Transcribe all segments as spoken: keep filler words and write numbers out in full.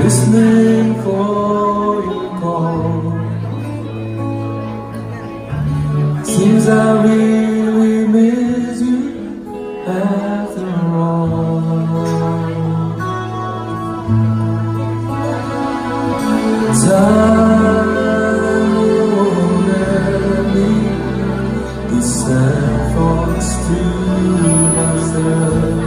listening for your call. Seems I really miss you after all. Time won't let me be sad thoughts to myself.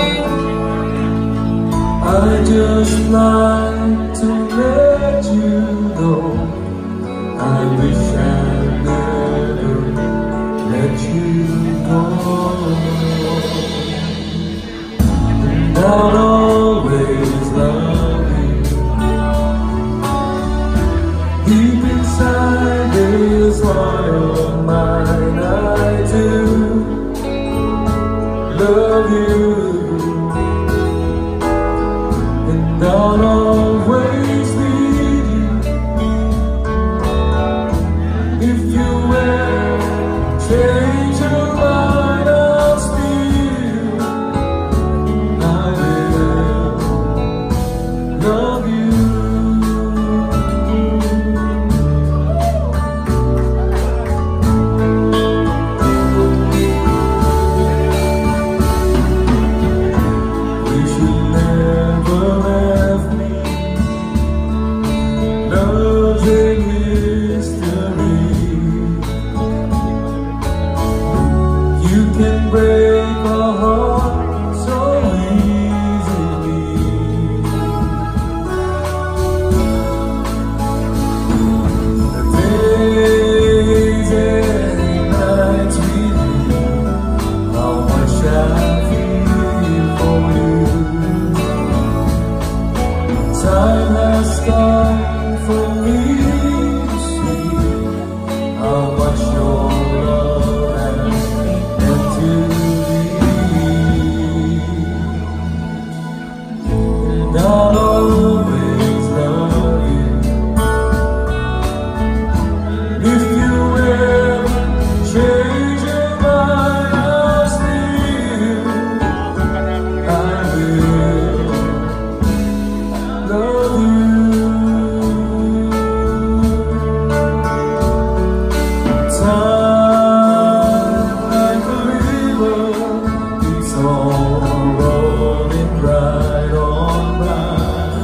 I just like to let you know I wish I'd never let you go. And I'll always love you. Deep inside this heart of mine, I do love you. And I'll always need you. If you ever change your mind, I'll still, I will love you. You can break my heart so easily. The days and nights with you, how much I feel for you. Time has come for me to see how much your love has meant to me. And I'll always love you. If you ever change your mind, I'll still, I will love you. Time like a river keeps on rolling right on by.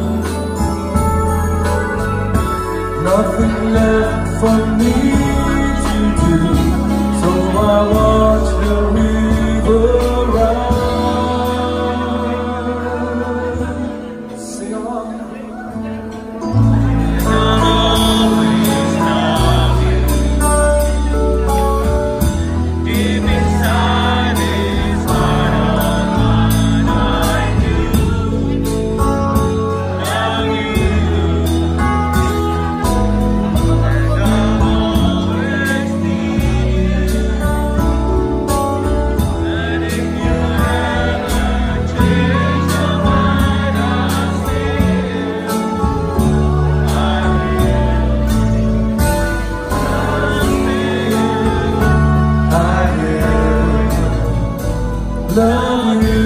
Nothing left for me to do, so I watch the river ride. Sing along. Love you.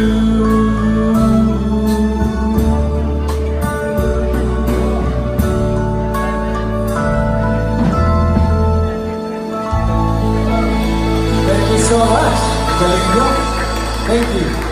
Thank you so much. Thank you.